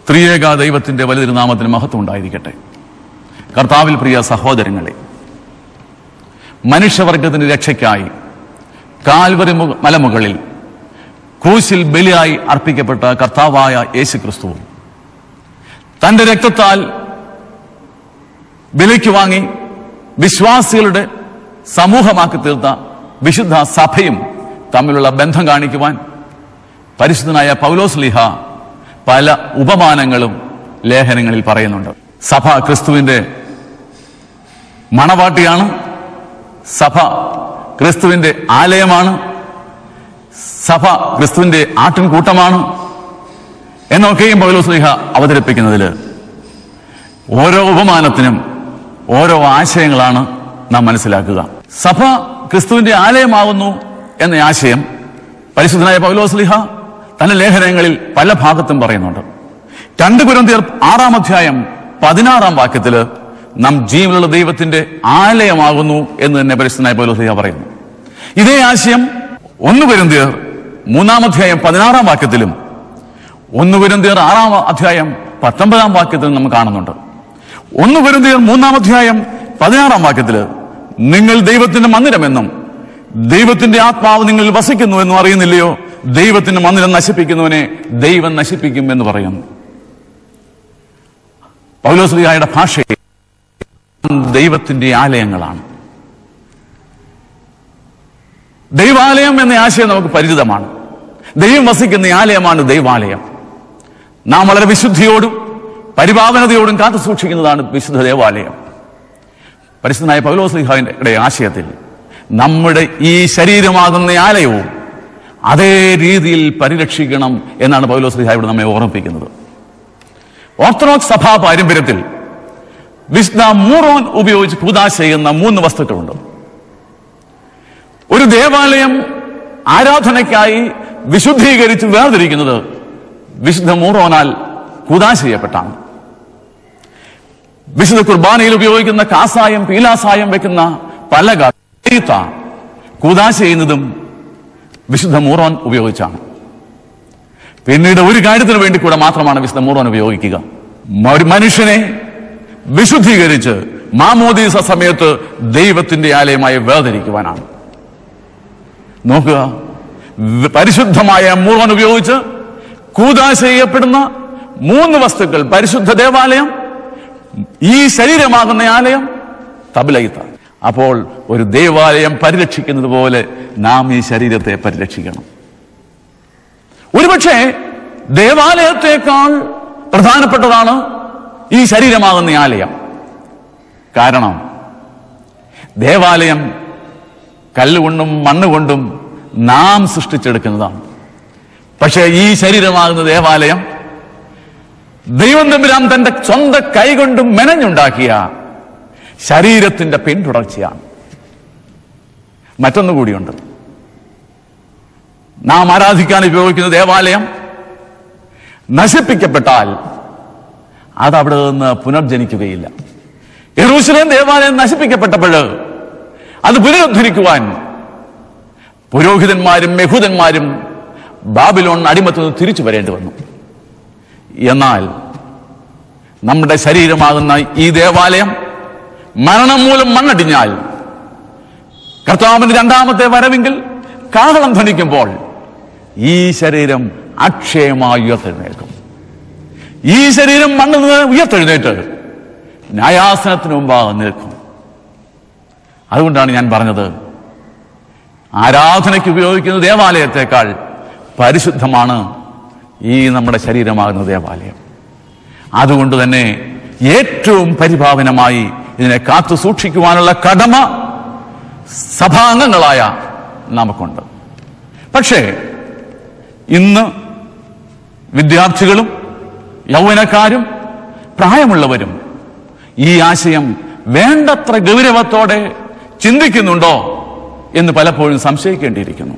ത്രിയേക ദൈവത്തിന്റെ വലിയൊരുനാമത്തിന് മഹത്വം ഉണ്ടായിരിക്കട്ടെ. കർത്താവിൽ പ്രിയ സഹോദരങ്ങളെ, മനുഷ്യവർഗത്തിന്റെ രക്ഷയ്ക്കായി കാൽവരി മലമുകളിൽ ക്രൂശിൽ ബലിയായി അർപ്പിക്കപ്പെട്ട കർത്താവായ യേശുക്രിസ്തു തന്റെ രക്തത്താൽ വിലയ്ക്ക് വാങ്ങി വിശ്വാസികളുടെ സമൂഹമാക്കി തീർത്ത വിശുദ്ധ സഭയും തമ്മിലുള്ള ബന്ധം കാണിക്കുവാൻ പരിശുദ്ധനായ പൗലോസ്ലീഹ പല ഉപമാനങ്ങളും ലേഖനങ്ങളിൽ പറയുന്നുണ്ട്. സഭ ക്രിസ്തുവിന്റെ മണവാട്ടിയാണ്, സഭ ക്രിസ്തുവിന്റെ ആലയമാണ്, സഭ ക്രിസ്തുവിന്റെ ആട്ടിൻകൂട്ടമാണ് എന്നൊക്കെയും പൗലോസ്ലീഹ അവതരിപ്പിക്കുന്നതിൽ ഓരോ ഉപമാനത്തിനും ഓരോ ആശയങ്ങളാണ് നാം മനസ്സിലാക്കുക. സഭ ക്രിസ്തുവിന്റെ ആലയമാകുന്നു എന്ന ആശയം പരിശുദ്ധനായ പൗലോസ്ലീഹ തന്റെ ലേഖനങ്ങളിൽ പല ഭാഗത്തും പറയുന്നുണ്ട്. 2 കൊരിന്ത്യർ 6-ാം അധ്യായം 16-ാം വാക്യത്തില് നാം ജീവനുള്ള ദൈവത്തിന്റെ ആലയമാകുന്നു എന്ന് തന്നെ പരിശുദ്ധനായ പൗലോസ്ലീഹ പറയുന്നു. ഇതേ ആശയം 1 കൊരിന്ത്യർ 3-ാം അധ്യായം 16-ാം വാക്യത്തിലും 1 കൊരിന്ത്യർ 6-ാം അധ്യായം 19-ാം വാക്യത്തിലും നമ്മൾ കാണുന്നുണ്ട്. 1 കൊരിന്ത്യർ 3-ാം അധ്യായം 16-ാം വാക്യത്തില് നിങ്ങൾ ദൈവത്തിന്റെ മന്ദിരമെന്നും ദൈവത്തിന്റെ ആത്മാവ് നിങ്ങളിൽ വസിക്കുന്നു എന്നും അറിയുന്നില്ലയോ? ദൈവത്തിന്റെ മന്ദിരം നശിപ്പിക്കുന്നവനെ ദൈവം നശിപ്പിക്കും എന്ന് പറയുന്നു. പൗലോസ്ലീഹയുടെ ഭാഷയിൽ ദൈവത്തിന്റെ ആലയങ്ങളാണ്. ദൈവാലയം എന്ന ആശയം നമുക്ക് പരിചിതമാണ്. ദൈവം വസിക്കുന്ന ആലയമാണ് ദൈവാലയം. നാം വളരെ വിശുദ്ധിയോടും പരിപാവനതയോടും കാത്തു സൂക്ഷിക്കുന്നതാണ് വിശുദ്ധ ദേവാലയം. പരിശുദ്ധനായ പൗലോസ്ലീഹയുടെ ആശയത്തിൽ നമ്മുടെ ഈ ശരീരമാകുന്ന ആലയവും അതേ രീതിയിൽ പരിരക്ഷിക്കണം എന്നാണ് പൗലോസ്ലീഹ ഇവിടെ നമ്മെ ഓർമ്മിപ്പിക്കുന്നത്. ഓർത്തഡോക്സ് സഭാ പാരമ്പര്യത്തിൽ വിശുദ്ധ മൂറോൻ ഉപയോഗിച്ച് കൂദാശ ചെയ്യുന്ന 3 വസ്തുക്കളുണ്ട്. ഒരു ദേവാലയം ആരാധനയ്ക്കായി വിശുദ്ധീകരിച്ച് വേർതിരിക്കുന്നത് വിശുദ്ധ മൂറോനാൽ കൂദാശ ചെയ്യപ്പെട്ടാണ്. വിശുദ്ധ കുർബാനയിൽ ഉപയോഗിക്കുന്ന കാസായം പീലാസായം വെക്കുന്ന പലക കൂദാശ ചെയ്യുന്നതും വിശുദ്ധ മൂറോൻ ഉപയോഗിച്ചാണ്. പിന്നീട് ഒരു കാര്യത്തിന് വേണ്ടി കൂടെ മാത്രമാണ് വിശുദ്ധ മൂറോൻ ഉപയോഗിക്കുക. ഒരു മനുഷ്യനെ വിശുദ്ധീകരിച്ച് മാമോദീസ സമയത്ത് ദൈവത്തിന്റെ ആലയമായി വേർതിരിക്കുവാനാണ്. നോക്കുക, പരിശുദ്ധമായ മൂറോൻ ഉപയോഗിച്ച് കൂദാശ ചെയ്യപ്പെടുന്ന 3 വസ്തുക്കൾ: പരിശുദ്ധ ദേവാലയം, ഈ ശരീരമാകുന്ന ആലയം, തബ്ലൈത്ത. അപ്പോൾ ഒരു ദേവാലയം പരിരക്ഷിക്കുന്നത് പോലെ നാം ഈ ശരീരത്തെ പരിരക്ഷിക്കണം. ഒരുപക്ഷെ ദേവാലയത്തെക്കാൾ പ്രധാനപ്പെട്ടതാണ് ഈ ശരീരമാകുന്ന ആലയം. കാരണം ദേവാലയം കല്ലുകൊണ്ടും മണ്ണുകൊണ്ടും നാം സൃഷ്ടിച്ചെടുക്കുന്നതാണ്. പക്ഷേ ഈ ശരീരമാകുന്ന ദേവാലയം ദൈവം തമ്പുരാൻ തന്റെ സ്വന്തം കൈകൊണ്ട് മെനഞ്ഞുണ്ടാക്കിയ ശരീരത്തിന്റെ പിന്തുടർച്ചയാണ്. മറ്റൊന്നുകൂടിയുണ്ട്. നാം ആരാധിക്കാൻ ഉപയോഗിക്കുന്ന ദേവാലയം നശിപ്പിക്കപ്പെട്ടാൽ അത് അവിടെ നിന്ന് പുനർജനിക്കുകയില്ല. യെരൂശലേം ദേവാലയം നശിപ്പിക്കപ്പെട്ടപ്പോൾ അത് പുനരുദ്ധരിക്കുവാൻ പുരോഹിതന്മാരും യഹൂദന്മാരും ബാബിലോൺ അടിമത്തിൽ നിന്ന് തിരിച്ചു വരേണ്ടി വന്നു. എന്നാൽ നമ്മുടെ ശരീരമാകുന്ന ഈ ദേവാലയം മരണം മൂലം മണ്ണടിഞ്ഞാൽ കർത്താവിന്റെ 2ാമത്തെ വരവെങ്കിൽ കാഹളം ധ്വനിക്കുമ്പോൾ ഈ ശരീരം അക്ഷയമായി ഉയർത്തെഴുന്നേൽക്കും. ഈ ശരീരം മണ്ണിൽ നിന്ന് ഉയർത്തെഴുന്നേറ്റ് ന്യായാസനത്തിന് മുമ്പാകെ നിൽക്കും. അതുകൊണ്ടാണ് ഞാൻ പറഞ്ഞത്, ആരാധനയ്ക്ക് ഉപയോഗിക്കുന്ന ദേവാലയത്തെക്കാൾ പരിശുദ്ധമാണ് ഈ നമ്മുടെ ശരീരമാകുന്ന ദേവാലയം. അതുകൊണ്ട് തന്നെ ഏറ്റവും പരിപാവനമായി ഇതിനെ കാത്തു സൂക്ഷിക്കുവാനുള്ള കടമ സഭാംഗങ്ങളായ നമുക്കുണ്ട്. പക്ഷേ ഇന്ന് വിദ്യാർത്ഥികളും യൗവനക്കാരും പ്രായമുള്ളവരും ഈ ആശയം വേണ്ടത്ര ഗൗരവത്തോടെ ചിന്തിക്കുന്നുണ്ടോ എന്ന് പലപ്പോഴും സംശയിക്കേണ്ടിയിരിക്കുന്നു.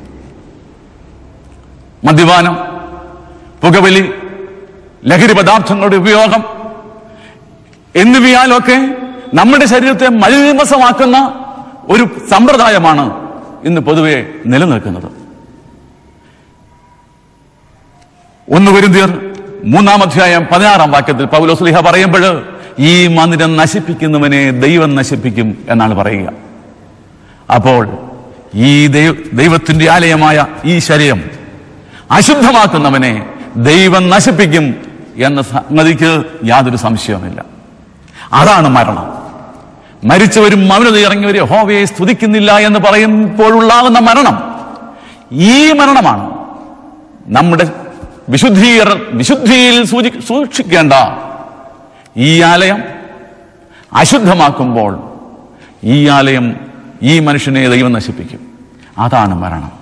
മദ്യപാനം, പുകവലി, ലഹരി പദാർത്ഥങ്ങളുടെ ഉപയോഗം എന്നിവയാലൊക്കെ നമ്മുടെ ശരീരത്തെ മലിനമസമാക്കുന്ന ഒരു സമ്പ്രദായമാണ് ഇന്ന് പൊതുവെ നിലനിൽക്കുന്നത്. 1 കൊരിന്ത്യർ 3-ാം അധ്യായം 16-ാം വാക്യത്തിൽ പൗലോസ് ശ്ലീഹ പറയുമ്പോൾ ഈ മന്ദിരം നശിപ്പിക്കുന്നവനെ ദൈവം നശിപ്പിക്കും എന്നാണ് പറയുക. അപ്പോൾ ഈ ദൈവത്തിന്റെ ആലയമായ ഈ ശരീരം അശുദ്ധമാക്കുന്നവനെ ദൈവം നശിപ്പിക്കും എന്ന സംഗതിക്ക് യാതൊരു സംശയവുമില്ല. അതാണ് മരണം. മരിച്ചവരും മൗനത ഇറങ്ങിയവർ യഹോവയെ സ്തുതിക്കുന്നില്ല എന്ന് പറയുമ്പോഴുള്ളാകുന്ന മരണം ഈ മരണമാണ്. നമ്മുടെ വിശുദ്ധിയിൽ സൂക്ഷിക്കേണ്ട ഈ ആലയം അശുദ്ധമാക്കുമ്പോൾ ഈ ആലയം ഈ മനുഷ്യനെ ദൈവം നശിപ്പിക്കും. അതാണ് മരണം.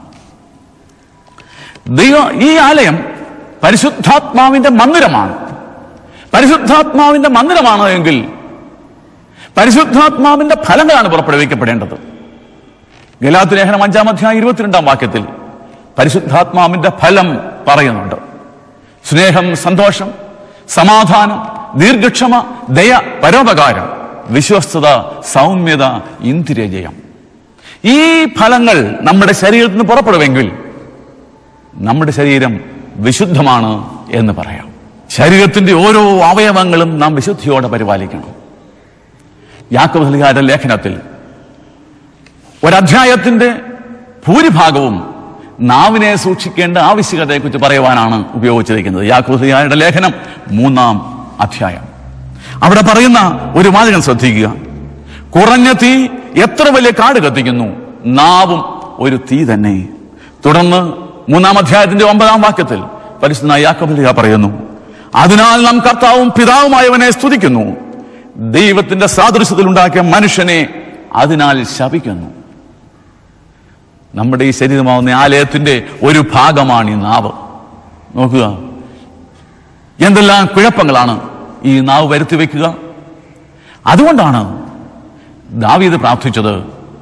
ഈ ആലയം പരിശുദ്ധാത്മാവിന്റെ മന്ദിരമാണ്. പരിശുദ്ധാത്മാവിന്റെ മന്ദിരമാണ് എങ്കിൽ പരിശുദ്ധാത്മാവിന്റെ ഫലങ്ങളാണ് പുറപ്പെടുവിക്കപ്പെടേണ്ടത്. ഗലാത്യ ലേഖനം 5-ാം അധ്യായം 22-ാം വാക്യത്തിൽ പരിശുദ്ധാത്മാവിന്റെ ഫലം പറയുന്നുണ്ട്. സ്നേഹം, സന്തോഷം, സമാധാനം, ദീർഘക്ഷമ, ദയ, പരോപകാരം, വിശ്വസ്തത, സൗമ്യത, ഇന്ദ്രിയജയം. ഈ ഫലങ്ങൾ നമ്മുടെ ശരീരത്തിൽ നിന്ന് പുറപ്പെടുമെങ്കിൽ നമ്മുടെ ശരീരം വിശുദ്ധമാണ് എന്ന് പറയാം. ശരീരത്തിന്റെ ഓരോ അവയവങ്ങളും നാം വിശുദ്ധിയോടെ പരിപാലിക്കണം. യാക്കോബ് ശ്ലീഹായുടെ ലേഖനത്തിൽ ഒരധ്യായത്തിന്റെ ഭൂരിഭാഗവും നാവിനെ സൂക്ഷിക്കേണ്ട ആവശ്യകതയെക്കുറിച്ച് പറയുവാനാണ് ഉപയോഗിച്ചിരിക്കുന്നത്. യാക്കോബ് ശ്ലീഹായുടെ ലേഖനം 3-ാം അധ്യായം. അവിടെ പറയുന്ന ഒരു വാചകം ശ്രദ്ധിക്കുക. കുറഞ്ഞ തീ എത്ര വലിയ കാട് കത്തിക്കുന്നു, നാവും ഒരു തീ തന്നെ. തുടർന്ന് 3-ാം അധ്യായത്തിന്റെ 9-ാം വാക്യത്തിൽ പരിശുദ്ധനായ യാക്കോബ് ശ്ലീഹ പറയുന്നു, അതിനാൽ നാം കർത്താവും പിതാവുമായവനെ സ്തുതിക്കുന്നു, ദൈവത്തിന്റെ സാദൃശ്യത്തിൽ ഉണ്ടാക്കിയ മനുഷ്യനെ അതിനാൽ ശപിക്കുന്നു. നമ്മുടെ ഈ ശരീരമാവുന്ന ആലയത്തിന്റെ ഒരു ഭാഗമാണ് ഈ നാവ്. നോക്കുക, എന്തെല്ലാം കുഴപ്പങ്ങളാണ് ഈ നാവ് വരുത്തി വെക്കുക. അതുകൊണ്ടാണ് ദാവീദ് പ്രാർത്ഥിച്ചത്,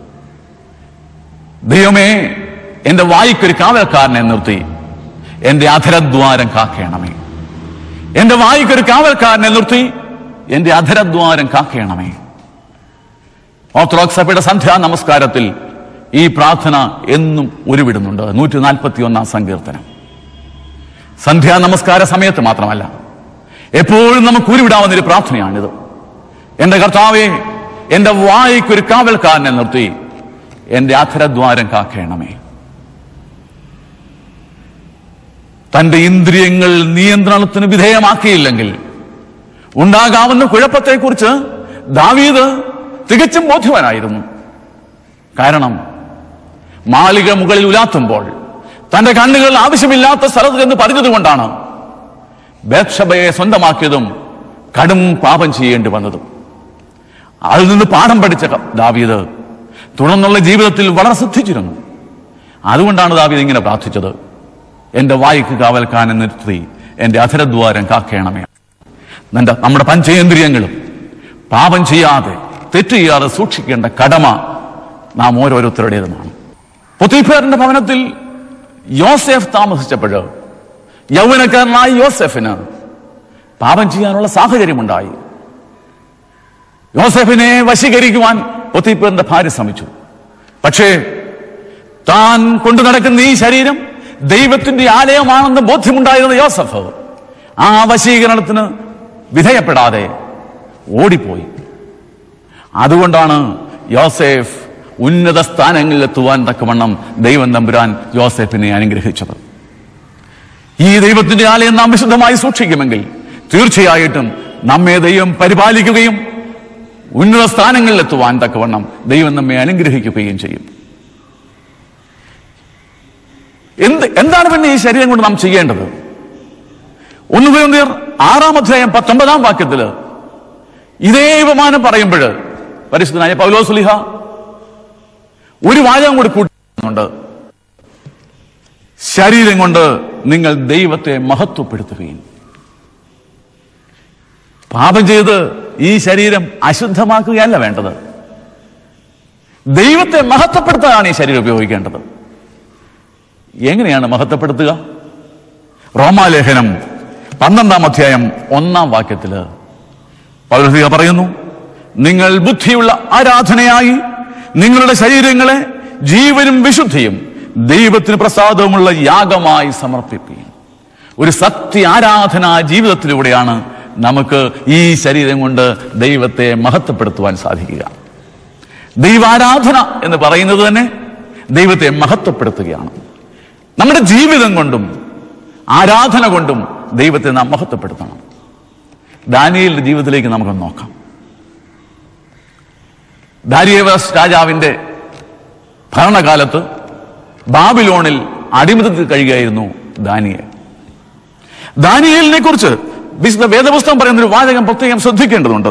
ദൈവമേ എന്റെ വായ്ക്കൊരു കാവൽക്കാരനെ നിർത്തി എന്റെ അധരദ്വാരം കാക്കേണമേ. എന്റെ വായ്ക്കൊരു കാവൽക്കാരനെ നിർത്തി എന്റെ അധരദ്വാരം കാക്കേണമേ. ഓർത്തഡോക്സ് സഭയുടെ സന്ധ്യാ നമസ്കാരത്തിൽ ഈ പ്രാർത്ഥന എന്നും ഉരുവിടുന്നുണ്ട്. 141-ാം സങ്കീർത്തനം. സന്ധ്യാ നമസ്കാര സമയത്ത് മാത്രമല്ല, എപ്പോഴും നമുക്ക് ഉരുവിടാവുന്നൊരു പ്രാർത്ഥനയാണിത്. എന്റെ കർത്താവേ, എന്റെ വായ്ക്കൊരു കാവൽക്കാരനെ നിർത്തി എന്റെ അധരദ്വാരം കാക്കേണമേ. തന്റെ ഇന്ദ്രിയങ്ങൾ നിയന്ത്രണത്തിന് വിധേയമാക്കിയില്ലെങ്കിൽ ഉണ്ടാകാവുന്ന കുഴപ്പത്തെക്കുറിച്ച് ദാവീദ് തികച്ചും ബോധ്യവാനായിരുന്നു. കാരണം മാളിക മുകളിൽ ഉലാത്തുമ്പോൾ തന്റെ കണ്ണുകൾ ആവശ്യമില്ലാത്ത സ്ഥലത്ത് എന്ന് പറഞ്ഞതുകൊണ്ടാണ് ബത്ശബയെ സ്വന്തമാക്കിയതും കടും പാപം ചെയ്യേണ്ടി വന്നതും. അതിൽ നിന്ന് പാഠം പഠിച്ച ദാവീദ് തുടർന്നുള്ള ജീവിതത്തിൽ വളരെ ശ്രദ്ധിച്ചിരുന്നു. അതുകൊണ്ടാണ് ദാവീദ് ഇങ്ങനെ പ്രാർത്ഥിച്ചത്, എന്റെ വായ്ക്ക് കാവൽക്കാരനെ നിർത്തി എന്റെ അധരദ്വാരം കാക്കേണമേ. നമ്മുടെ പഞ്ചേന്ദ്രിയങ്ങളും പാപം ചെയ്യാതെ തെറ്റ് ചെയ്യാതെ സൂക്ഷിക്കേണ്ട കടമ നാം ഓരോരുത്തരുടേതുമാണ്. പൊത്തിഫേറിന്റെ ഭവനത്തിൽ യോസേഫ് താമസിച്ചപ്പോൾ യൗവനക്കാരനായ യോസേഫിന് പാപം ചെയ്യാനുള്ള സാഹചര്യമുണ്ടായി. യോസേഫിനെ വശീകരിക്കുവാൻ പൊത്തിഫേറിന്റെ ഭാര്യ ശ്രമിച്ചു. പക്ഷേ താൻ കൊണ്ടു നടക്കുന്ന ഈ ശരീരം ദൈവത്തിന്റെ ആലയമാണെന്ന് ബോധ്യമുണ്ടായിരുന്ന യോസഫ് ആ വശീകരണത്തിന് വിധേയപ്പെടാതെ ഓടിപ്പോയി. അതുകൊണ്ടാണ് യോസേഫ് ഉന്നത സ്ഥാനങ്ങളിൽ എത്തുവാൻ തക്കവണ്ണം ദൈവം തമ്പുരാൻ യോസേഫിനെ അനുഗ്രഹിച്ചത്. ഈ ദൈവത്തിന്റെ ആലയം നാം വിശുദ്ധമായി സൂക്ഷിക്കുമെങ്കിൽ തീർച്ചയായിട്ടും നമ്മെ ദൈവം പരിപാലിക്കുകയും ഉന്നത സ്ഥാനങ്ങളിൽ എത്തുവാൻ തക്കവണ്ണം ദൈവം നമ്മെ അനുഗ്രഹിക്കുകയും ചെയ്യും. എന്താണ് പിന്നെ ഈ ശരീരം കൊണ്ട് നാം ചെയ്യേണ്ടത്? 1 കൊരിന്ത്യർ 6-ാം അധ്യായം 19-ാം വാക്യത്തില് ഇതേ ഉപമാനം പറയുമ്പോൾ പരിശുദ്ധനായ പൗലോസ് ശ്ലീഹ ഒരു വാചകം കൂടി കൂട്ടുന്നുണ്ട്, ശരീരം കൊണ്ട് നിങ്ങൾ ദൈവത്തെ മഹത്വപ്പെടുത്തുകയും. പാപം ചെയ്ത് ഈ ശരീരം അശുദ്ധമാക്കുകയല്ല വേണ്ടത്, ദൈവത്തെ മഹത്വപ്പെടുത്താനാണ് ഈ ശരീരം ഉപയോഗിക്കേണ്ടത്. എങ്ങനെയാണ് മഹത്വപ്പെടുത്തുക? റോമാലേഖനം 12-ാം അധ്യായം 1-ാം വാക്യത്തില് പൗലോസ് പറയുന്നു, നിങ്ങൾ ബുദ്ധിയുള്ള ആരാധനയായി നിങ്ങളുടെ ശരീരങ്ങളെ ജീവനും വിശുദ്ധിയും ദൈവത്തിന് പ്രസാദവുമുള്ള യാഗമായി സമർപ്പിക്കുകയും. ഒരു സത്യ ആരാധനാ ജീവിതത്തിലൂടെയാണ് നമുക്ക് ഈ ശരീരം കൊണ്ട് ദൈവത്തെ മഹത്വപ്പെടുത്തുവാൻ സാധിക്കുക. ദൈവാരാധന എന്ന് പറയുന്നത് തന്നെ ദൈവത്തെ മഹത്വപ്പെടുത്തുകയാണ്. നമ്മുടെ ജീവിതം കൊണ്ടും ആരാധന കൊണ്ടും ദൈവത്തെ നാം മഹത്വപ്പെടുത്തണം. ദാനിയേലിന്റെ ജീവിതത്തിലേക്ക് നമുക്ക് നോക്കാം. ദാരിയേവസ് രാജാവിന്റെ ഭരണകാലത്ത് ബാബിലോണിൽ അടിമത്തത്തിൽ കഴിയുകയായിരുന്നു ദാനിയേൽ. ദാനിയേലിനെ കുറിച്ച് വിശുദ്ധ വേദപുസ്തകം പറയുന്നൊരു വാചകം പ്രത്യേകം ശ്രദ്ധിക്കേണ്ടതുണ്ട്.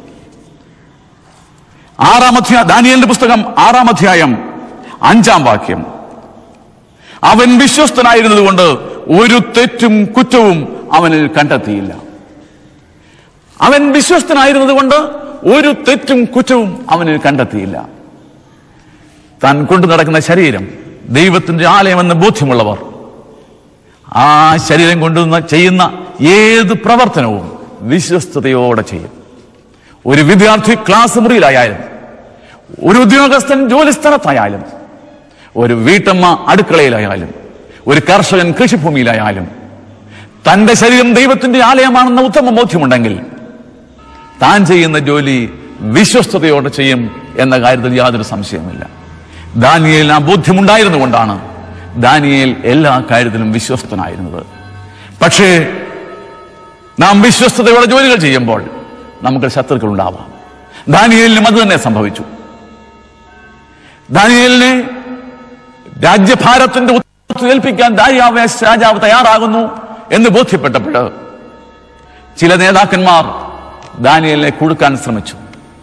ദാനിയേലിന്റെ പുസ്തകം 6-ാം അധ്യായം 5-ാം വാക്യം. അവൻ വിശ്വസ്തനായിരുന്നത് കൊണ്ട് ഒരു തെറ്റും കുറ്റവും അവനിൽ കണ്ടെത്തിയില്ല. അവൻ വിശ്വസ്തനായിരുന്നത് കൊണ്ട് ഒരു തെറ്റും കുറ്റവും അവനിൽ കണ്ടെത്തിയില്ല. താൻ കൊണ്ടു നടക്കുന്ന ശരീരം ദൈവത്തിന്റെ ആലയമെന്ന് ബോധ്യമുള്ളവർ ആ ശരീരം കൊണ്ട് ചെയ്യുന്ന ഏത് പ്രവർത്തനവും വിശ്വസ്തയോടെ ചെയ്യും. ഒരു വിദ്യാർത്ഥി ക്ലാസ് മുറിയിലായാലും, ഒരു ഉദ്യോഗസ്ഥൻ ജോലിസ്ഥലത്തായാലും, ഒരു വീട്ടമ്മ അടുക്കളയിലായാലും, ഒരു കർഷകൻ കൃഷിഭൂമിയിലായാലും, തന്റെ ശരീരം ദൈവത്തിന്റെ ആലയമാണെന്ന ഉത്തമ ബോധ്യമുണ്ടെങ്കിൽ താൻ ചെയ്യുന്ന ജോലി വിശ്വസ്തയോടെ ചെയ്യും എന്ന കാര്യത്തിൽ യാതൊരു സംശയമില്ല. ദാനിയേലിന് ആ ബോധ്യമുണ്ടായിരുന്നു കൊണ്ടാണ് ദാനിയേൽ എല്ലാ കാര്യത്തിലും വിശ്വസ്തനായിരുന്നത്. പക്ഷേ നാം വിശ്വസ്തയോടെ ജോലികൾ ചെയ്യുമ്പോൾ നമുക്ക് ശത്രുക്കൾ ഉണ്ടാവാം. ദാനിയേലിനും അത് തന്നെ സംഭവിച്ചു. ദാനിയേലിനെ രാജ്യഭാരത്തിന്റെ ഉത്തരവാദിത്വം ഏൽപ്പിക്കാൻ ദാരിയാവേശ് രാജാവ് തയ്യാറാകുന്നു എന്ന് ബോധ്യപ്പെട്ടപ്പോൾ ചില നേതാക്കന്മാർ ദാനിയേലിനെ കുടുക്കാൻ ശ്രമിച്ചു.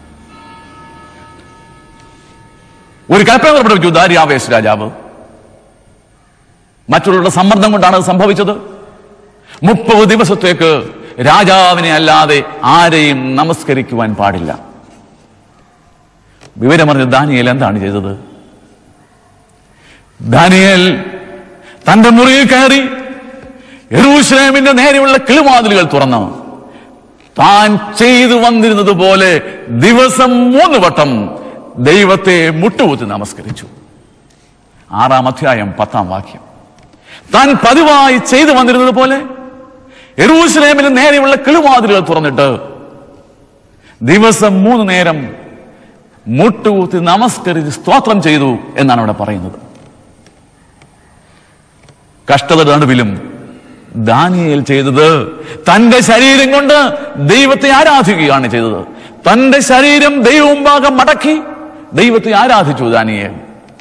ഒരു കൽപ്പന പുറപ്പെടുവിച്ചു ദാരിയാവേശ് രാജാവ്. മറ്റുള്ളവരുടെ സമ്മർദ്ദം കൊണ്ടാണ് അത് സംഭവിച്ചത്. 30 ദിവസത്തേക്ക് രാജാവിനെ അല്ലാതെ ആരെയും നമസ്കരിക്കുവാൻ പാടില്ല. വിവരമറിഞ്ഞ ദാനിയേൽ എന്താണ് ചെയ്തത്? ദാനിയേൽ തന്റെ മുറിയിൽ കയറി യെരൂശലേമിന്റെ നേരെയുള്ള കിളിവാതിലുകൾ തുറന്ന് താൻ ചെയ്തു വന്നിരുന്നത് പോലെ ദിവസം 3 വട്ടം ദൈവത്തെ മുട്ടുകുത്തി നമസ്കരിച്ചു. 6-ാം അധ്യായം 10-ാം വാക്യം. താൻ പതിവായി ചെയ്തു വന്നിരുന്നത് പോലെ യെരൂശലേമിന് നേരെയുള്ള കിളിവാതിലുകൾ തുറന്നിട്ട് ദിവസം 3 നേരം മുട്ടുകുത്തി നമസ്കരിച്ച് സ്തോത്രം ചെയ്തു എന്നാണ് അവിടെ പറയുന്നത്. കഷ്ടതയുടെ നടുവിലും ദാനിയേൽ ചെയ്തത് തന്റെ ശരീരം കൊണ്ട് ദൈവത്തെ ആരാധിക്കുകയാണ് ചെയ്തത്. തന്റെ ശരീരം ദൈവമുമ്പാകെ മടക്കി ദൈവത്തെ ആരാധിച്ചു ദാനിയേൽ.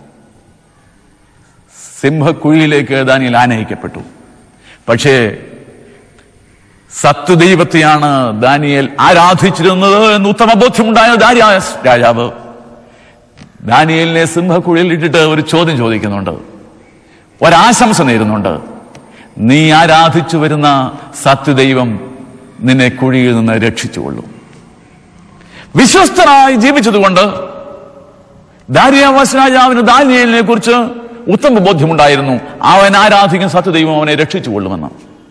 സിംഹക്കുഴിയിലേക്ക് ദാനിയേൽ ആനയിക്കപ്പെട്ടു. പക്ഷേ സത്യദൈവത്തെയാണ് ദാനിയേൽ ആരാധിച്ചിരുന്നത് എന്ന് ഉത്തമ ബോധ്യമുണ്ടായ ദാരിയാവേശ് രാജാവ് ദാനിയേലിനെ സിംഹക്കുഴിയിൽ ഇട്ടിട്ട് ഒരു ചോദ്യം ചോദിക്കുന്നുണ്ട്, ഒരാശംസ നേരുന്നുണ്ട്. നീ ആരാധിച്ചു വരുന്ന സത്യദൈവം നിന്നെ കുഴിയിൽ നിന്ന് രക്ഷിച്ചുകൊള്ളും. വിശ്വസ്തനായി ജീവിച്ചതുകൊണ്ട് ദാരിയാവേശ് രാജാവിന് ദാനിയേലിനെ കുറിച്ച് ഉത്തമ ബോധ്യമുണ്ടായിരുന്നു. അവൻ ആരാധിക്കുന്ന സത്യദൈവം അവനെ രക്ഷിച്ചുകൊള്ളുമെന്ന്.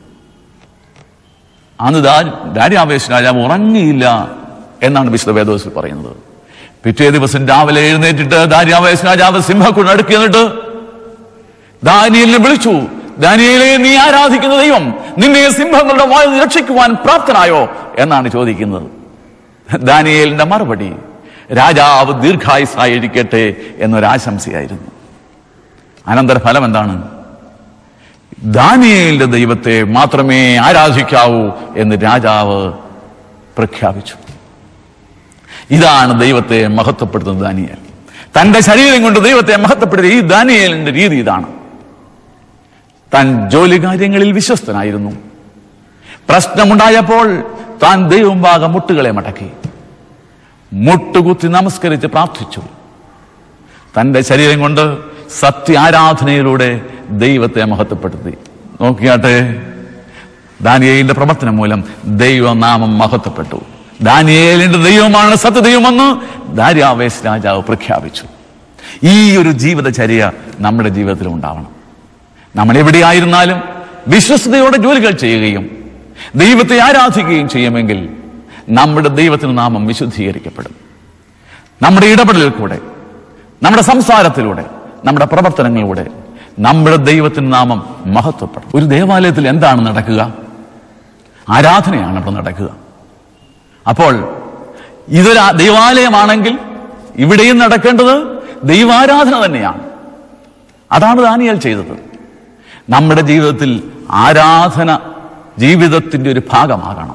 അന്ന് ദാരിയാവേശ് രാജാവ് ഉറങ്ങിയില്ല എന്നാണ് വിശുദ്ധ വേദപുസ്തകത്തിൽ പറയുന്നത്. പിറ്റേ ദിവസം രാവിലെ എഴുന്നേറ്റിട്ട് ദാരിയാവേശ് രാജാവ് സിംഹക്കുഴി അടുക്കി എന്നിട്ട് ദാനിയേലിനെ വിളിച്ചു. ദാനിയേലേ, നീ ആരാധിക്കുന്ന ദൈവം നിന്നെ സിംഹങ്ങളുടെ വായിൽ രക്ഷിക്കുവാൻ പ്രാപ്തനായോ എന്നാണ് ചോദിക്കുന്നത്. ദാനിയേലിന്റെ മറുപടി രാജാവ് ദീർഘായുസ്സായിരിക്കട്ടെ എന്നൊരാശംസയായിരുന്നു. അനന്തരഫലം എന്താണ്? ദാനിയേലിന്റെ ദൈവത്തെ മാത്രമേ ആരാധിക്കാവൂ എന്ന് രാജാവ് പ്രഖ്യാപിച്ചു. ഇതാണ് ദൈവത്തെ മഹത്വപ്പെടുത്തുന്ന ദാനിയേൽ. തന്റെ ശരീരം കൊണ്ട് ദൈവത്തെ മഹത്വപ്പെടുത്തിയ ഈ ദാനിയേലിന്റെ രീതി ഇതാണ്. താൻ ജോലി കാര്യങ്ങളിൽ വിശ്വസ്തനായിരുന്നു. പ്രശ്നമുണ്ടായപ്പോൾ താൻ ദൈവമുമ്പാകെ മുട്ടുകളെ മടക്കി മുട്ടുകുത്തി നമസ്കരിച്ച് പ്രാർത്ഥിച്ചു. തന്റെ ശരീരം കൊണ്ട് സത്യ ആരാധനയിലൂടെ ദൈവത്തെ മഹത്വപ്പെടുത്തി. നോക്കിയാട്ടെ, ദാനിയേലിന്റെ പ്രവർത്തനം മൂലം ദൈവനാമം മഹത്വപ്പെട്ടു. ദാനിയേലിന്റെ ദൈവമാണ് സത്യദൈവമെന്ന് ദാരിയാവേശ് രാജാവ് പ്രഖ്യാപിച്ചു. ഈ ഒരു ജീവിതചര്യ നമ്മുടെ ജീവിതത്തിൽ ഉണ്ടാവണം. നമ്മൾ എവിടെയായിരുന്നാലും വിശ്വസ്തയോടെ ജോലികൾ ചെയ്യുകയും ദൈവത്തെ ആരാധിക്കുകയും ചെയ്യുമെങ്കിൽ നമ്മുടെ ദൈവത്തിന് നാമം വിശുദ്ധീകരിക്കപ്പെടും. നമ്മുടെ ഇടപെടലിൽ കൂടെ, നമ്മുടെ സംസാരത്തിലൂടെ, നമ്മുടെ പ്രവർത്തനങ്ങളിലൂടെ നമ്മുടെ ദൈവത്തിന്റെ നാമം മഹത്വപ്പെടും. ഒരു ദേവാലയത്തിൽ എന്താണ് നടക്കുക? ആരാധനയാണ് അവിടെ നടക്കുക. അപ്പോൾ ഇതൊരു ദൈവാലയമാണെങ്കിൽ ഇവിടെയും നടക്കേണ്ടത് ദൈവാരാധന തന്നെയാണ്. അതാണ് ദാനിയേൽ ചെയ്തത്. നമ്മുടെ ജീവിതത്തിൽ ആരാധന ജീവിതത്തിന്റെ ഒരു ഭാഗമാകണം.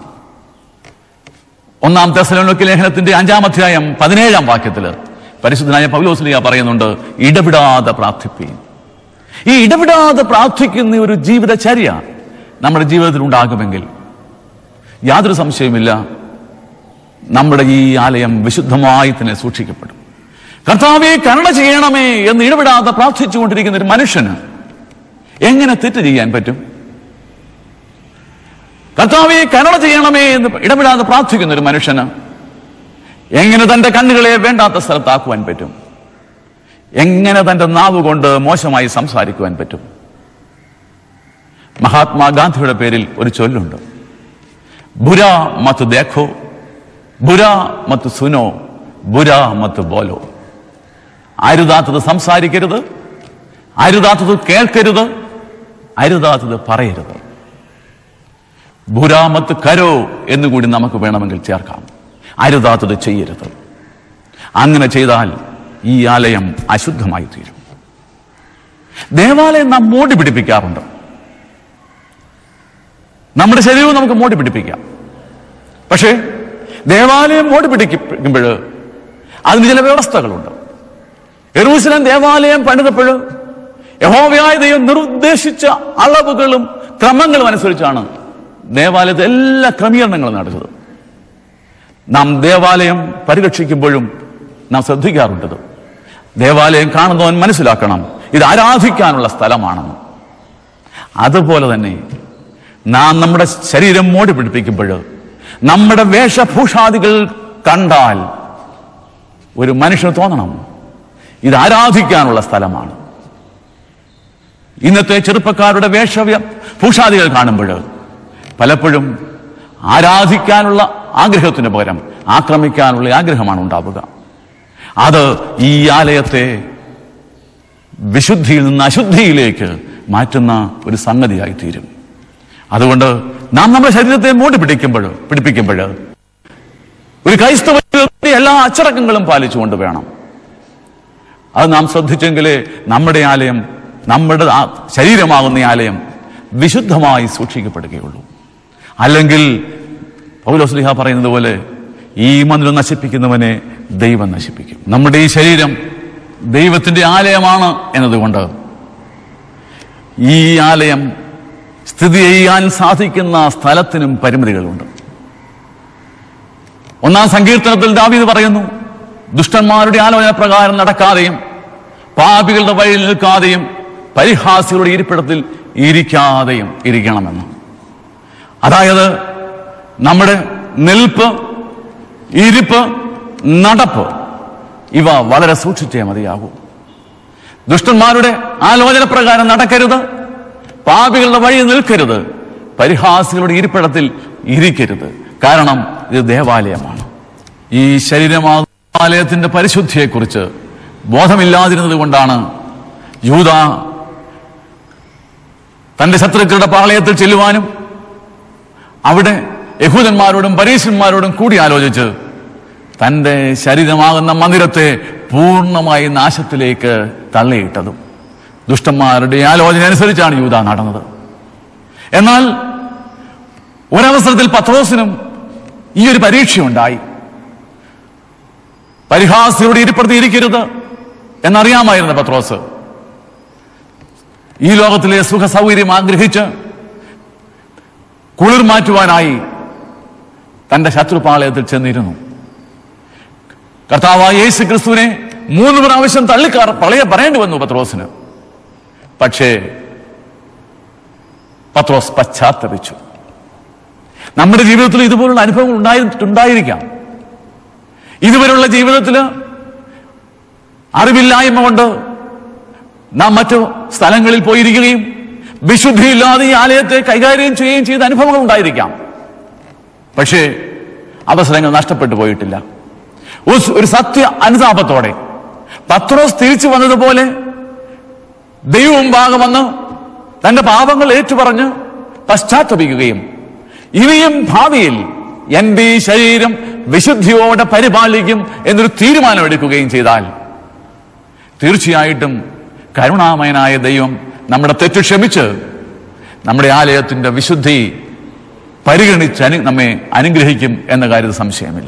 1 തെസ്സലോനിക്ക ലേഖനത്തിന്റെ 5-ാം അധ്യായം 17-ാം വാക്യത്തിൽ പരിശുദ്ധനായ പൗലോസ് ശ്ലീഹ പറയുന്നുണ്ട്, ഇടവിടാതെ പ്രാർത്ഥിപ്പീൻ. ഈ ഇടവിടാതെ പ്രാർത്ഥിക്കുന്ന ഒരു ജീവിതചര്യ നമ്മുടെ ജീവിതത്തിൽ ഉണ്ടാകുമെങ്കിൽ യാതൊരു സംശയവുമില്ല, നമ്മുടെ ഈ ആലയം വിശുദ്ധമായി തന്നെ സൂക്ഷിക്കപ്പെടും. കർത്താവേ കരുണ ചെയ്യണമേ എന്ന് ഇടപെടാതെ പ്രാർത്ഥിച്ചുകൊണ്ടിരിക്കുന്ന ഒരു മനുഷ്യന് എങ്ങനെ തെറ്റ് ചെയ്യാൻ പറ്റും? കർത്താവേ കരുണ ചെയ്യണമേ എന്ന് ഇടപെടാതെ പ്രാർത്ഥിക്കുന്ന ഒരു മനുഷ്യന് എങ്ങനെ തന്റെ കണ്ണുകളെ വേണ്ടാത്ത സ്ഥലത്താക്കുവാൻ പറ്റും? എങ്ങനെ തന്റെ നാവ് കൊണ്ട് മോശമായി സംസാരിക്കുവാൻ പറ്റും? മഹാത്മാഗാന്ധിയുടെ പേരിൽ ഒരു ചൊല്ലുണ്ട്, ബുരാ മത് ദേഖോ, ബുരാ മത് സുനോ, ബുരാ മത് ബോലോ. അരുതാത്തത് സംസാരിക്കരുത്, അരുതാത്തത് കേൾക്കരുത്, അരുതാത്തത് പറയരുത്. ബുരാമത്ത് കരോ എന്നുകൂടി നമുക്ക് വേണമെങ്കിൽ ചേർക്കാം. അരുതാത്തത് ചെയ്യരുത്. അങ്ങനെ ചെയ്താൽ ഈ ആലയം അശുദ്ധമായി തീരും. ദേവാലയം നാം മോടി പിടിപ്പിക്കാറുണ്ട്. നമ്മുടെ ശരീരവും നമുക്ക് മോടി പിടിപ്പിക്കാം. പക്ഷേ ദേവാലയം മോടി പിടിപ്പിക്കുമ്പോൾ അതിന് ചില വ്യവസ്ഥകളുണ്ട്. യെരൂശലേം ദേവാലയം പണിതപ്പോൾ യഹോവയായ ദൈവം നിർദ്ദേശിച്ച അളവുകളും ക്രമങ്ങളും അനുസരിച്ചാണ് ദേവാലയത്തെ എല്ലാ ക്രമീകരണങ്ങളും നടന്നത്. നാം ദേവാലയം പരിരക്ഷിക്കുമ്പോഴും നാം ശ്രദ്ധിക്കാറുണ്ടത്, ദേവാലയം കാണുന്നവൻ മനസ്സിലാക്കണം ഇത് ആരാധിക്കാനുള്ള സ്ഥലമാണെന്ന്. അതുപോലെ തന്നെ നാം നമ്മുടെ ശരീരം മോടി പിടിപ്പിക്കുമ്പോൾ നമ്മുടെ വേഷഭൂഷാദികൾ കണ്ടാൽ ഒരു മനുഷ്യന് തോന്നണം ഇത് ആരാധിക്കാനുള്ള സ്ഥലമാണ്. ഇന്നത്തെ ചെറുപ്പക്കാരുടെ ഭൂഷാദികൾ കാണുമ്പോൾ പലപ്പോഴും ആരാധിക്കാനുള്ള ആഗ്രഹത്തിന് പകരം ആക്രമിക്കാനുള്ള ആഗ്രഹമാണ് ഉണ്ടാവുക. അത് ഈ ആലയത്തെ വിശുദ്ധിയിൽ നിന്ന് അശുദ്ധിയിലേക്ക് മാറ്റുന്ന ഒരു സംഗതിയായി തീരും. അതുകൊണ്ട് നാം നമ്മുടെ ശരീരത്തെ മോടി പിടിപ്പിക്കുമ്പോൾ ഒരു ക്രൈസ്തവ എല്ലാ അച്ചടക്കങ്ങളും പാലിച്ചുകൊണ്ട് വേണം. അത് നാം ശ്രദ്ധിച്ചെങ്കിലേ നമ്മുടെ ആലയം, നമ്മുടെ ശരീരമാകുന്ന ആലയം വിശുദ്ധമായി സൂക്ഷിക്കപ്പെടുകയുള്ളൂ. അല്ലെങ്കിൽ പൗലോസ് ശ്ലീഹ പറയുന്നത് പോലെ ഈ മന്ദിരം നശിപ്പിക്കുന്നവനെ ദൈവം നശിപ്പിക്കും. നമ്മുടെ ഈ ശരീരം ദൈവത്തിന്റെ ആലയമാണ് എന്നതുകൊണ്ട് ഈ ആലയം സ്ഥിതി ചെയ്യാൻ സാധിക്കുന്ന സ്ഥലത്തിനും പരിമിതികളുണ്ട്. 1-ാം സങ്കീർത്തനത്തിൽ ദാവീദ് പറയുന്നു, ദുഷ്ടന്മാരുടെ ആലോചന പ്രകാരം നടക്കാതെയും പാപികളുടെ വഴിയിൽ നിൽക്കാതെയും പരിഹാസികളുടെ ഇരിപ്പിടത്തിൽ ഇരിക്കാതെയും ഇരിക്കണമെന്ന്. അതായത് നമ്മുടെ നിൽപ്പ്, ഇരിപ്പ്, നടപ്പ് ഇവ വളരെ സൂക്ഷിച്ചേ മതിയാകൂ. ദുഷ്ടന്മാരുടെ ആലോചന പ്രകാരം നടക്കരുത്, പാപികളുടെ വഴിയിൽ നിൽക്കരുത്, പരിഹാസികളുടെ ഇരിപ്പിടത്തിൽ ഇരിക്കരുത്. കാരണം ഇത് ദേവാലയമാണ്. ഈ ശരീരമാലയത്തിന്റെ പരിശുദ്ധിയെക്കുറിച്ച് ബോധമില്ലാതിരുന്നത് കൊണ്ടാണ് യൂദ തന്റെ ശത്രുക്കളുടെ പാളയത്തിൽ ചെല്ലുവാനും അവിടെ യഹൂദന്മാരോടും പരീശന്മാരോടും കൂടി ആലോചിച്ച് തന്റെ ശരീരമാകുന്ന മന്ദിരത്തെ പൂർണ്ണമായി നാശത്തിലേക്ക് തള്ളിയിട്ടതും. ദുഷ്ടന്മാരുടെ ആലോചന അനുസരിച്ചാണ് യൂദ നടന്നത്. എന്നാൽ ഒരവസരത്തിൽ പത്രോസിനും ഈ ഒരു പരീക്ഷയുണ്ടായി. പരിഹാസികളുടെ ഇരിപ്പിടത്ത് ഇരിക്കരുത് എന്നറിയാമായിരുന്ന പത്രോസ് ഈ ലോകത്തിലെ സുഖ സൗകര്യം ആഗ്രഹിച്ച് കുളിർ മാറ്റുവാനായി തന്റെ ശത്രുപാളയത്തിൽ ചെന്നിരുന്നു. കർത്താവായ യേശു ക്രിസ്തുവിനെ 3 പ്രാവശ്യം പറയേണ്ടി വന്നു പത്രോസിന്. പക്ഷേ പത്രോസ് പശ്ചാത്തപിച്ചു. നമ്മുടെ ജീവിതത്തിൽ ഇതുപോലുള്ള അനുഭവങ്ങൾ ഉണ്ടായിരിക്കാം. ഇതുവരെയുള്ള ജീവിതത്തിൽ അറിവില്ലായ്മ കൊണ്ട് നാം മറ്റു സ്ഥലങ്ങളിൽ പോയിരിക്കുകയും വിശുദ്ധിയില്ലാതെ ഈ ആലയത്തെ കൈകാര്യം ചെയ്യുകയും ചെയ്ത അനുഭവങ്ങൾ ഉണ്ടായിരിക്കാം. പക്ഷേ അവസരങ്ങൾ നഷ്ടപ്പെട്ടു പോയിട്ടില്ല. ഒരു സത്യ അനുതാപത്തോടെ പത്രോസ് തിരിച്ചു വന്നതുപോലെ ദൈവമുമ്പാകെ വന്ന് തന്റെ പാപങ്ങൾ ഏറ്റുപറഞ്ഞ് പശ്ചാത്തപിക്കുകയും ഇനിയും ഭാവിയിൽ എന്റെ ഈ ശരീരം വിശുദ്ധിയോടെ പരിപാലിക്കും എന്നൊരു തീരുമാനമെടുക്കുകയും ചെയ്താൽ തീർച്ചയായിട്ടും കരുണാമയനായ ദൈവം നമ്മുടെ തെറ്റ് ക്ഷമിച്ച് നമ്മുടെ ആലയത്തിന്റെ വിശുദ്ധി പരിഗണിച്ച് നമ്മെ അനുഗ്രഹിക്കും എന്ന കാര്യത്തിൽ സംശയമില്ല.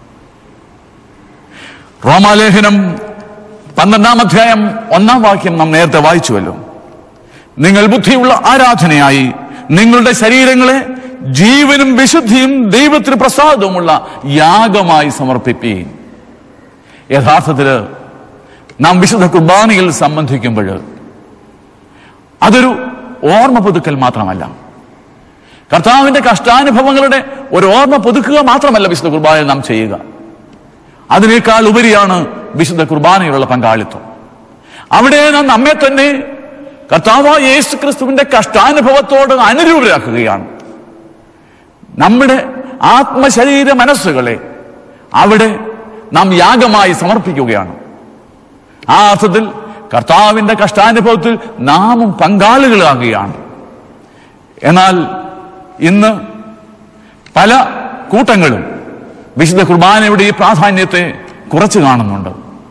റോമാലേഖനം 12-ാം അധ്യായം 1-ാം വാക്യം നാം നേരത്തെ വായിച്ചുവല്ലോ. നിങ്ങൾ ബുദ്ധിയുള്ള ആരാധനയായി നിങ്ങളുടെ ശരീരങ്ങളെ ജീവനും വിശുദ്ധിയും ദൈവത്തിന് പ്രസാദവുമുള്ള യാഗമായി സമർപ്പിപ്പീൻ. യഥാർത്ഥത്തില് നാം വിശുദ്ധ കുർബാനയിൽ സംബന്ധിക്കുമ്പോൾ അതൊരു ഓർമ്മ പുതുക്കൽ മാത്രമല്ല, കർത്താവിന്റെ കഷ്ടാനുഭവങ്ങളുടെ ഒരു ഓർമ്മ പുതുക്കുക മാത്രമല്ല വിശുദ്ധ കുർബാനയിൽ നാം ചെയ്യുക. അതിനേക്കാൾ ഉപരിയാണ് വിശുദ്ധ കുർബാനയിലുള്ള പങ്കാളിത്തം. അവിടെ നാം നമ്മെ തന്നെ കർത്താവായ യേശു ക്രിസ്തുവിന്റെ കഷ്ടാനുഭവത്തോട് അനുരൂപരാക്കുകയാണ്. നമ്മുടെ ആത്മശരീര മനസ്സുകളെ അവിടെ നാം യാഗമായി സമർപ്പിക്കുകയാണ്. ആ അർത്ഥത്തിൽ കർത്താവിന്റെ കഷ്ടാനുഭവത്തിൽ നാമും പങ്കാളികളാകുകയാണ്. എന്നാൽ ഇന്ന് പല കൂട്ടങ്ങളും വിശുദ്ധ കുർബാനയുടെ ഈ പ്രാധാന്യത്തെ കുറച്ചു കാണുന്നുണ്ട്.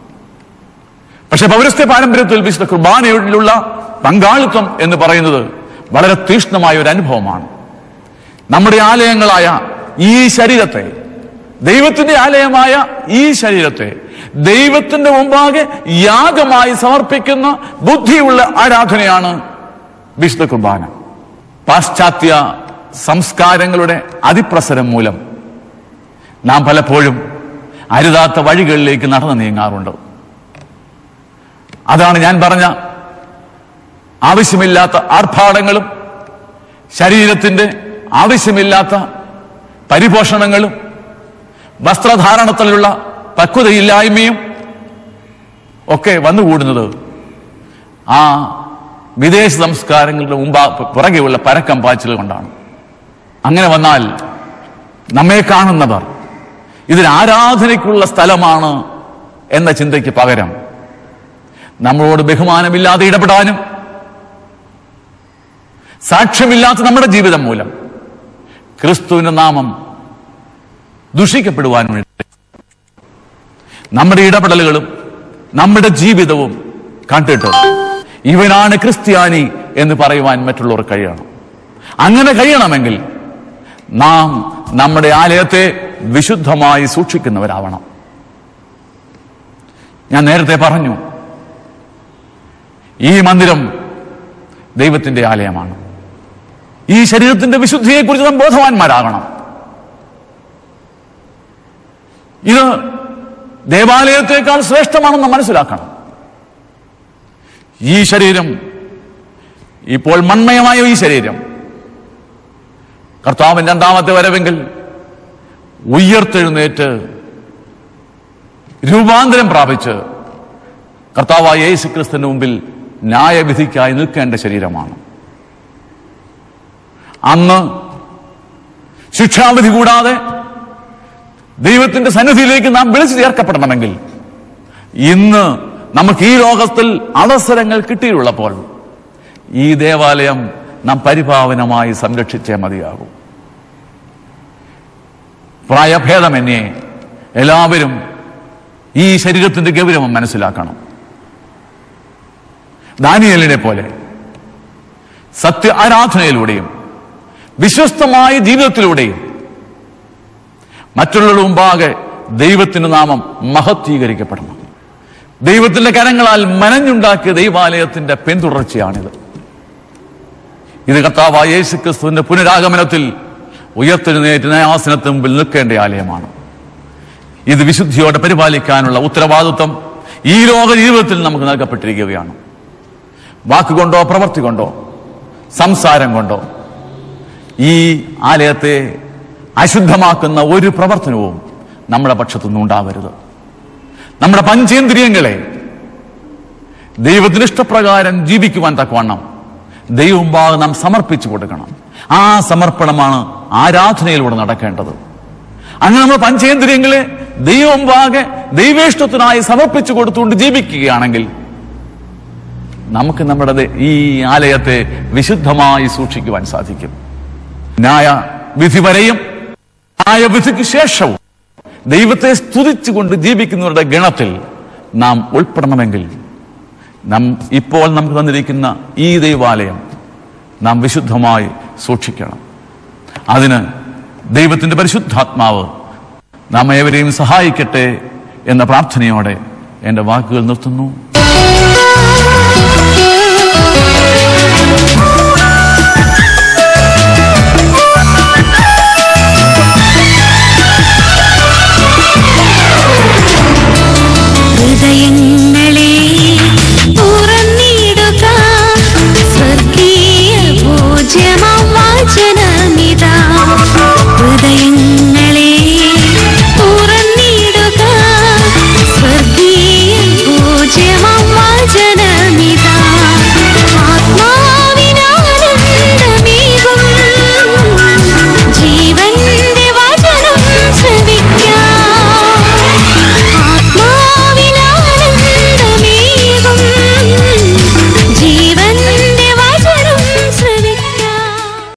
പക്ഷെ പൗരസ്ത്യ പാരമ്പര്യത്തിൽ വിശുദ്ധ കുർബാനയിലുള്ള പങ്കാളിത്തം എന്ന് പറയുന്നത് വളരെ തീക്ഷ്ണമായ ഒരു അനുഭവമാണ്. നമ്മുടെ ആലയങ്ങളായ ഈ ശരീരത്തെ, ദൈവത്തിന്റെ ആലയമായ ഈ ശരീരത്തെ ദൈവത്തിന്റെ മുമ്പാകെ യാഗമായി സമർപ്പിക്കുന്ന ബുദ്ധിയുള്ള ആരാധനയാണ് വിശുദ്ധ കുർബാന. പാശ്ചാത്യ സംസ്കാരങ്ങളുടെ അതിപ്രസരം മൂലം നാം പലപ്പോഴും അരുതാത്ത വഴികളിലേക്ക് നടന്നു നീങ്ങാറുണ്ട്. അതാണ് ഞാൻ പറഞ്ഞ ആവശ്യമില്ലാത്ത ആർഭാടങ്ങളും ശരീരത്തിന്റെ ആവശ്യമില്ലാത്ത പരിപോഷണങ്ങളും വസ്ത്രധാരണത്തിലുള്ള പക്വതയില്ലായ്മയും ഒക്കെ വന്നുകൂടുന്നത് ആ വിദേശ സംസ്കാരങ്ങളുടെ പുറകെയുള്ള പരക്കം പാച്ചിൽ കൊണ്ടാണ്. അങ്ങനെ വന്നാൽ നമ്മെ കാണുന്നവർ ഇതിന് ആരാധനയ്ക്കുള്ള സ്ഥലമാണ് എന്ന ചിന്തയ്ക്ക് പകരം നമ്മളോട് ബഹുമാനമില്ലാതെ ഇടപെടാനും സാക്ഷ്യമില്ലാത്ത നമ്മുടെ ജീവിതം മൂലം ക്രിസ്തുവിന്റെ നാമം ദുഷിക്കപ്പെടുവാനും നമ്മുടെ ഇടപെടലുകളും നമ്മുടെ ജീവിതവും കണ്ടിട്ട് ഇവനാണ് ക്രിസ്ത്യാനി എന്ന് പറയുവാൻ മറ്റുള്ളവർ കഴിയണം. അങ്ങനെ കഴിയണമെങ്കിൽ നാം നമ്മുടെ ആലയത്തെ വിശുദ്ധമായി സൂക്ഷിക്കുന്നവരാവണം. ഞാൻ നേരത്തെ പറഞ്ഞു, ഈ മന്ദിരം ദൈവത്തിന്റെ ആലയമാണ്. ഈ ശരീരത്തിന്റെ വിശുദ്ധിയെക്കുറിച്ച് നാം ബോധവാന്മാരാകണം. ഇത് ദേവാലയത്തെക്കാൾ ശ്രേഷ്ഠമാണെന്ന് മനസ്സിലാക്കണം. ഈ ശരീരം, ഇപ്പോൾ മൺമയമായ ഈ ശരീരം കർത്താവിന്റെ രണ്ടാമത്തെ വരവെങ്കിൽ ഉയർത്തെഴുന്നേറ്റ് രൂപാന്തരം പ്രാപിച്ച് കർത്താവായ യേശു ക്രിസ്തുവിന്റെ മുമ്പിൽ ന്യായവിധിക്കായി നിൽക്കേണ്ട ശരീരമാണ്. അന്ന് ശിക്ഷാവിധി കൂടാതെ ദൈവത്തിന്റെ സന്നിധിയിലേക്ക് നാം വിളിച്ചു ചേർക്കപ്പെടണമെങ്കിൽ ഇന്ന് നമുക്ക് ഈ ലോകത്തിൽ അവസരങ്ങൾ കിട്ടിയുള്ളപ്പോൾ ഈ ദേവാലയം നാം പരിപാവനമായി സംരക്ഷിച്ചേ മതിയാകും. പ്രായഭേദമന്യേ എല്ലാവരും ഈ ശരീരത്തിന്റെ ഗൗരവം മനസ്സിലാക്കണം. ദാനിയേലിനെ പോലെ സത്യ ആരാധനയിലൂടെയും വിശ്വസ്തമായ ജീവിതത്തിലൂടെയും മറ്റുള്ളവരുടെ മുമ്പാകെ ദൈവത്തിന്റെ നാമം മഹത്വീകരിക്കപ്പെടണം. ദൈവത്തിന്റെ കരങ്ങളാൽ മനഞ്ഞുണ്ടാക്കിയ ദൈവാലയത്തിന്റെ പിന്തുടർച്ചയാണിത്. ഇത് കർത്താവായ യേശു ക്രിസ്തുവിന്റെ പുനരാഗമനത്തിൽ ഉയർത്തെഴുന്നേറ്റ് ന്യായാസനത്തിന് മുമ്പിൽ നിൽക്കേണ്ട ആലയമാണ്. ഇത് വിശുദ്ധിയോടെ പരിപാലിക്കാനുള്ള ഉത്തരവാദിത്വം ഈ ലോക ജീവിതത്തിൽ നമുക്ക് നൽകപ്പെട്ടിരിക്കുകയാണ്. വാക്കുകൊണ്ടോ പ്രവൃത്തി കൊണ്ടോ സംസാരം കൊണ്ടോ ഈ ആലയത്തെ അശുദ്ധമാക്കുന്ന ഒരു പ്രവർത്തനവും നമ്മുടെ പക്ഷത്തുനിന്ന് ഉണ്ടാവരുത്. നമ്മുടെ പഞ്ചേന്ദ്രിയങ്ങളെ ദൈവത്തിന് ഇഷ്ടപ്രകാരം ജീവിക്കുവാൻ തക്കവണ്ണം ദൈവമുമ്പാകെ നാം സമർപ്പിച്ചു കൊടുക്കണം. ആ സമർപ്പണമാണ് ആരാധനയിലൂടെ നടക്കേണ്ടത്. അങ്ങനെ നമ്മൾ പഞ്ചേന്ദ്രിയങ്ങളെ ദൈവമുമ്പാകെ ദൈവേഷ്ടത്തിനായി സമർപ്പിച്ചു കൊടുത്തുകൊണ്ട് ജീവിക്കുകയാണെങ്കിൽ നമുക്ക് നമ്മുടെ ഈ ആലയത്തെ വിശുദ്ധമായി സൂക്ഷിക്കുവാൻ സാധിക്കും. ന്യായവിധി വരെയും ന്യായവിധിക്ക് ശേഷവും ദൈവത്തെ സ്തുതിച്ചുകൊണ്ട് ജീവിക്കുന്നവരുടെ ഗണത്തിൽ നാം ഉൾപ്പെടണമെങ്കിൽ ഇപ്പോൾ നമുക്ക് തന്നിരിക്കുന്ന ഈ ദൈവാലയം നാം വിശുദ്ധമായി സൂക്ഷിക്കണം. അതിന് ദൈവത്തിന്റെ പരിശുദ്ധാത്മാവ് നാം ഏവരെയും സഹായിക്കട്ടെ എന്ന പ്രാർത്ഥനയോടെ എൻ്റെ വാക്കുകൾ നിർത്തുന്നു.